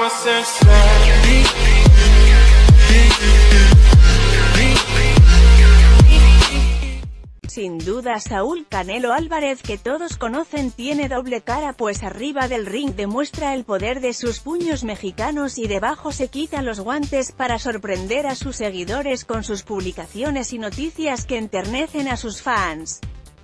Sin duda Saúl Canelo Álvarez, que todos conocen, tiene doble cara, pues arriba del ring demuestra el poder de sus puños mexicanos y debajo se quita los guantes para sorprender a sus seguidores con sus publicaciones y noticias que enternecen a sus fans.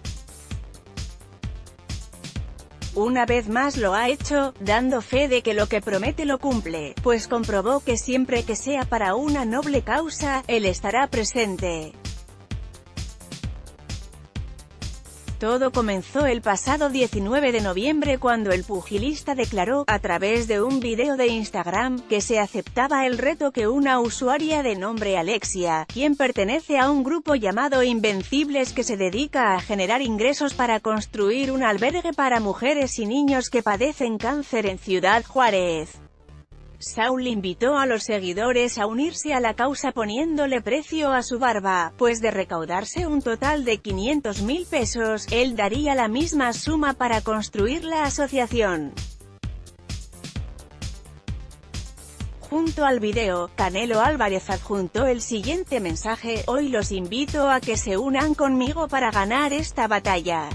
Una vez más lo ha hecho, dando fe de que lo que promete lo cumple, pues comprobó que siempre que sea para una noble causa, él estará presente. Todo comenzó el pasado 19 de noviembre cuando el pugilista declaró, a través de un video de Instagram, que se aceptaba el reto que una usuaria de nombre Alexia, quien pertenece a un grupo llamado Invencibles que se dedica a generar ingresos para construir un albergue para mujeres y niños que padecen cáncer en Ciudad Juárez. Saúl invitó a los seguidores a unirse a la causa poniéndole precio a su barba, pues de recaudarse un total de 500,000 pesos, él daría la misma suma para construir la asociación. Junto al video, Canelo Álvarez adjuntó el siguiente mensaje: "Hoy los invito a que se unan conmigo para ganar esta batalla.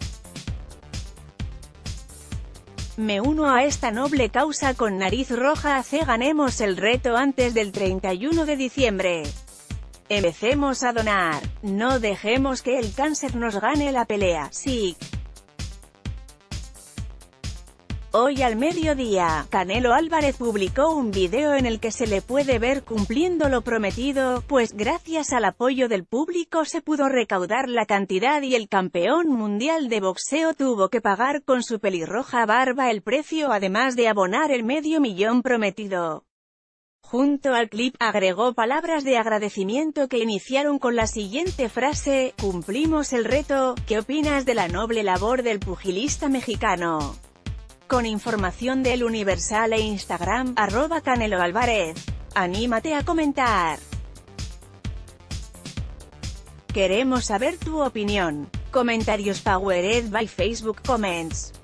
Me uno a esta noble causa con nariz roja. Ganemos el reto antes del 31 de diciembre. Empecemos a donar. No dejemos que el cáncer nos gane la pelea". Sí. Hoy al mediodía, Canelo Álvarez publicó un video en el que se le puede ver cumpliendo lo prometido, pues gracias al apoyo del público se pudo recaudar la cantidad y el campeón mundial de boxeo tuvo que pagar con su pelirroja barba el precio, además de abonar el $500,000 prometido. Junto al clip, agregó palabras de agradecimiento que iniciaron con la siguiente frase: "Cumplimos el reto. ¿Qué opinas de la noble labor del pugilista mexicano?". Con información del Universal e Instagram, @CaneloAlvarez. Anímate a comentar. Queremos saber tu opinión. Comentarios powered by Facebook Comments.